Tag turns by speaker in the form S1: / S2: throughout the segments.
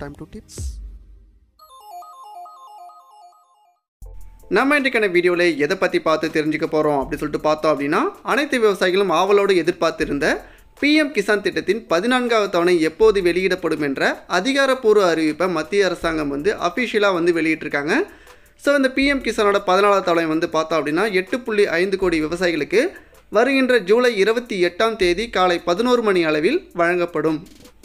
S1: time to tips.
S2: நம்ம இன்றைக்கான வீடியோல எதை பத்தி பார்த்து தெரிஞ்சுக்க போறோம் அப்படி சொல்லிட்டு பார்த்தோம் அப்படினா அனைத்து விவசாயிகளும் ஆவலோடு எதிர்பார்த்திருந்த Pmkisan திட்டத்தின் 14வது தவணை எப்போது வெளியிடப்படும் என்ற அதிகாரப்பூர்வ அறிவிப்பை மத்திய அரசாங்கம் அபிஷியலா வெளியிட்டிருக்காங்க. சோ இந்த Pmkisanோட 14வது தவணை பார்த்தோம் அப்படினா 8.5 கோடி விவசாயிகளுக்கு வருகின்ற ஜூலை 28ஆம் தேதி காலை 11 மணி அளவில் வழங்கப்படும்.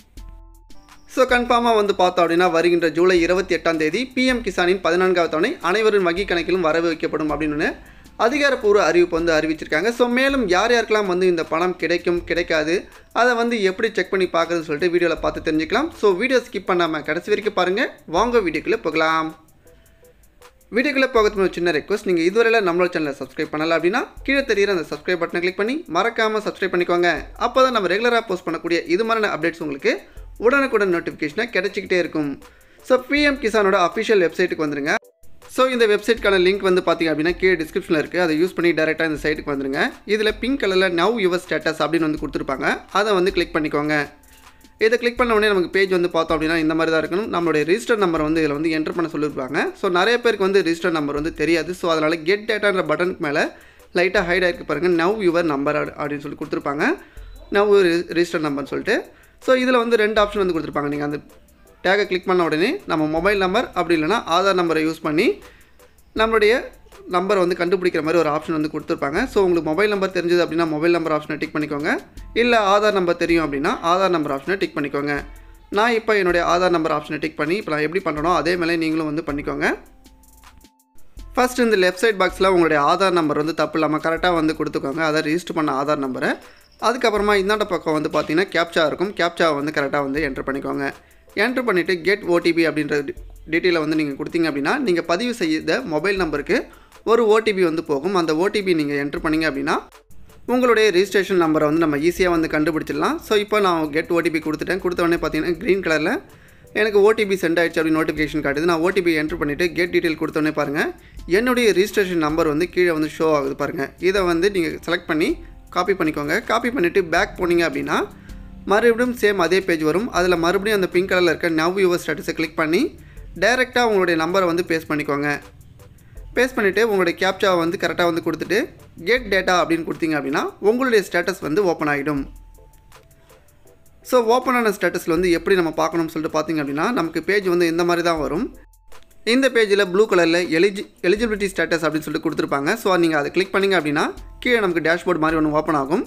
S2: ஸோ கன்ஃபார்மாக பார்த்தோம் அப்படின்னா வருகின்ற ஜூலை 28ஆம் தேதி Pmkisaனின் 14வது தவணை அனைவரின் வங்கி கணக்கிலும் வரவு வைக்கப்படும் அப்படின்னு அதிகாரப்பூர்வ அறிவிப்பு அறிவிச்சிருக்காங்க. ஸோ மேலும் யார் யாருக்கெல்லாம் இந்த பணம் கிடைக்கும் கிடைக்காது அதை எப்படி செக் பண்ணி பார்க்குறதுன்னு சொல்லிட்டு வீடியோவில் பார்த்து தெரிஞ்சுக்கலாம். ஸோ வீடியோ ஸ்கிப் பண்ணாமல் கடைசி வரைக்கும் பாருங்கள். வாங்க வீடியோக்குள்ளே போகலாம். வீடியோக்குள்ளே போகிறதுக்கு ஒரு சின்ன ரெக்வஸ்ட், நீங்கள் இதுவரையில் நம்மளோட சேனலை சப்ஸ்கிரைப் பண்ணலை அப்படின்னா கீழே தெரியுற அந்த சப்ஸ்கிரைப் பட்டனை கிளிக் பண்ணி மறக்காமல் சப்ஸ்கிரைப் பண்ணிக்கோங்க. அப்போ தான் நம்ம ரெகுலராக போஸ்ட் பண்ணக்கூடிய இது மாதிரியான அப்டேட்ஸ் உங்களுக்கு உடனுக்குடன் நோட்டிஃபிகேஷனை கிடைச்சிக்கிட்டே இருக்கும். ஸோ Pmkisanோட அஃபிஷியல் வெப்சைட்டுக்கு வந்துருங்க. ஸோ இந்த வெப்சைட்டுக்கான லிங்க் பார்த்தீங்க அப்படின்னா கீழே டிஸ்கிரிப்ஷனில் இருக்குது. அதை யூஸ் பண்ணி டேரெக்டாக இந்த சைட்டுக்கு வந்துருங்க. இதில் பிங்க் கலரில் நவ் யுவர் ஸ்டேட்டஸ் அப்படின்னு கொடுத்துருப்பாங்க. அதை கிளிக் பண்ணிக்கோங்க. இதை கிளிக் பண்ண உடனே நமக்கு பேஜ் பார்த்தோம் அப்படின்னா இந்த மாதிரி தான் இருக்கணும். நம்மளுடைய ரிஜிஸ்டர் நம்பர் இதில் என்டர் பண்ண சொல்லியிருப்பாங்க. ஸோ நிறைய பேருக்கு ரிஜிஸ்டர் நம்பர் தெரியாது. ஸோ அதனால் கெட் டேட்டான்ற பட்டனுக்கு மேலே லைட்டாக ஹைட் ஆகிருக்கு பாருங்கள். நவ் யுவர் நம்பர் அப்படின்னு சொல்லி கொடுத்துருப்பாங்க. நவ் ரிஜிஸ்டர் நம்பர்னு சொல்லிட்டு. ஸோ இதில் 2 ஆப்ஷன் கொடுத்துருப்பாங்க. நீங்கள் அந்த டேகை கிளிக் பண்ண உடனே நம்ம மொபைல் நம்பர் அப்படி இல்லைனா ஆதார் நம்பரை யூஸ் பண்ணி நம்மளுடைய நம்பரை கண்டுபிடிக்கிற மாதிரி ஒரு ஆப்ஷன் கொடுத்துருப்பாங்க. ஸோ உங்களுக்கு மொபைல் நம்பர் தெரிஞ்சது அப்படின்னா மொபைல் நம்பர் ஆப்ஷனை டிக் பண்ணிக்கோங்க. இல்லை ஆதார் நம்பர் தெரியும் அப்படின்னா ஆதார் நம்பர் ஆப்ஷனை டிக் பண்ணிக்கோங்க. நான் இப்போ என்னுடைய ஆதார் நம்பர் ஆப்ஷனை டிக் பண்ணி இப்போ நான் எப்படி பண்ணுறனோ அதே மேலே நீங்களும் பண்ணிக்கோங்க. ஃபஸ்ட் இந்த லெஃப்ட் சைட் பாக்ஸில் உங்களுடைய ஆதார் நம்பர் தப்பு இல்லாமல் கரெக்டாக கொடுத்துக்கோங்க. அதை ரிஜிஸ்டர் பண்ண ஆதார் நம்பரை. அதுக்கப்புறமா இந்தாண்ட பக்கம் பார்த்தீங்கன்னா கேப்சா இருக்கும். கேப்சாவை கரெக்டாக என்டர் பண்ணிக்கோங்க. என்ட்ரு பண்ணிவிட்டு கெட் ஓடிபி அப்படின்ற டீட்டெயிலை நீங்கள் கொடுத்தீங்க அப்படின்னா நீங்கள் பதிவு செய்த மொபைல் நம்பருக்கு ஒரு ஓடிபி போகும். அந்த ஓடிபி நீங்கள் என்ட்ரு பண்ணிங்க அப்படின்னா உங்களுடைய ரிஜிஸ்ட்ரேஷன் நம்பரை நம்ம ஈஸியாக கண்டுபிடிச்சிடலாம். ஸோ இப்போ நான் கெட் ஓடிபி கொடுத்துட்டேன். கொடுத்த உடனே பார்த்தீங்கன்னா க்ரீன் கலரில் எனக்கு ஓடிபி சென்ட் ஆகிடுச்சு அப்படின்னு நோட்டிஃபிகேஷன் காட்டுது. நான் ஓடிபி என்ட்ரு பண்ணிவிட்டு கெட் டீட்டெயில் கொடுத்தோடனே பாருங்கள் என்னுடைய ரிஜிஸ்ட்ரேஷன் நம்பர் கீழே ஷோ ஆகுது பாருங்கள். இதை நீங்கள் செலக்ட் பண்ணி காப்பி பண்ணிக்கோங்க. காப்பி பண்ணிவிட்டு பேக் போனீங்க அப்படின்னா மறுபடியும் சேம் அதே பேஜ் வரும். அதில் மறுபடியும் அந்த பிங்க் கலரில் இருக்க நவ் யுவர் ஸ்டேட்டஸை கிளிக் பண்ணி டைரெக்டாக உங்களுடைய நம்பரை பேஸ்ட் பண்ணிக்கோங்க. பேஸ்ட் பண்ணிவிட்டு உங்களுடைய கேப்சாவை கரெக்டாக கொடுத்துட்டு கெட் டேட்டா அப்படின்னு கொடுத்தீங்க அப்படின்னா உங்களுடைய ஸ்டேட்டஸ் ஓப்பன் ஆகிடும். ஸோ ஓப்பன் ஆன ஸ்டேட்டஸில் எப்படி நம்ம பார்க்கணும்னு சொல்லிட்டு பார்த்தீங்க அப்படின்னா நமக்கு பேஜ் இந்த மாதிரி தான் வரும். இந்த பேஜில் ப்ளூ கலரில் எலிஜிபிலிட்டி ஸ்டேட்டஸ் அப்படின்னு சொல்லிட்டு கொடுத்துருப்பாங்க. ஸோ நீங்கள் அதை கிளிக் பண்ணிங்க அப்படின்னா கீழே நமக்கு டேஷ்போர்ட் மாதிரி ஒன்று ஓப்பன் ஆகும்.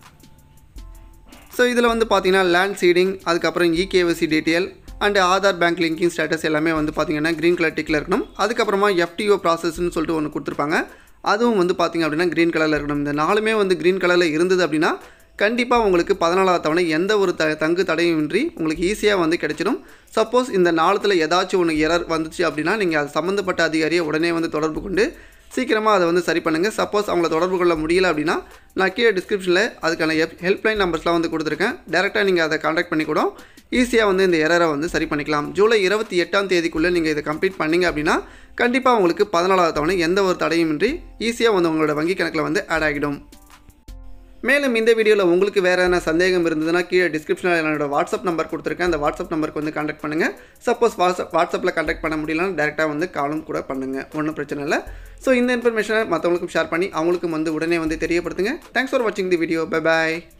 S2: ஸோ இதில் பார்த்தீங்கன்னா லேண்ட் சீடிங், அதுக்கப்புறம் E-KYC detail and Aadhaar bank linking status எல்லாமே பார்த்தீங்கன்னா க்ரீன் கலர் டிக்கில் இருக்கணும். அதுக்கப்புறமா FTO ப்ராசஸ்ன்னு சொல்லிட்டு ஒன்று கொடுத்துருப்பாங்க. அதுவும் பார்த்தீங்க அப்படின்னா க்ரீன் கலரில் இருக்கணும். இந்த நாலுமே க்ரீன் கலரில் இருந்தது அப்படின்னா கண்டிப்பாக உங்களுக்கு 14வது தவணை எந்த ஒரு தங்கு தடையுமின்றி உங்களுக்கு ஈஸியாக கிடைச்சிடும். சப்போஸ் இந்த நாளத்தில் ஏதாச்சும் ஒன்று எரர் வந்துச்சு அப்படின்னா நீங்கள் அது சம்மந்தப்பட்ட அதிகாரியை உடனே தொடர்பு கொண்டு சீக்கிரமாக அதை சரி பண்ணுங்கள். சப்போஸ் அவங்கள தொடர்பு கொள்ள முடியல அப்படின்னா நான் கீழே டிஸ்கிரிப்ஷனில் அதுக்கான ஹெல்ப்லைன் நம்பர்ஸ்லாம் கொடுத்துருக்கேன். டேரெக்டாக நீங்கள் அதை கான்டாக்ட் பண்ணி கூட ஈஸியாக இந்த எரரை சரி பண்ணிக்கலாம். ஜூலை 28ஆம் தேதிக்குள்ளே நீங்கள் இதை கம்ப்ளீட் பண்ணிங்க அப்படின்னா கண்டிப்பாக உங்களுக்கு 14வது தவணை எந்த ஒரு தடையுமின்றி ஈஸியாக உங்களோட வங்கி கணக்கில் ஆட் ஆகிடும். மேலும் இந்த வீடியோவில் உங்களுக்கு வேறு என்ன சந்தேகம் இருந்ததுன்னா கீழே டிஸ்கிரிப்ஷனில் என்னோட வாட்ஸ்அப் நம்பர் கொடுத்துருக்கேன். அந்த வாட்ஸ்அப் நம்பருக்கு கான்டாக்ட் பண்ணுங்கள். சப்போஸ் வாட்ஸ்அப்பில் கான்டாக்ட் பண்ண முடியலன்னா டேரெக்டாக காலும் கூட பண்ணுங்கள். ஒன்றும் பிரச்சனை இல்லை. ஸோ இந்த இன்ஃபர்மேஷனை மற்றவங்களுக்கும் ஷேர் பண்ணி அவங்களுக்கும் உடனே தெரியப்படுத்துங்க. தேங்க்ஸ் ஃபார் வாட்சிங் தி வீடியோ. Bye bye.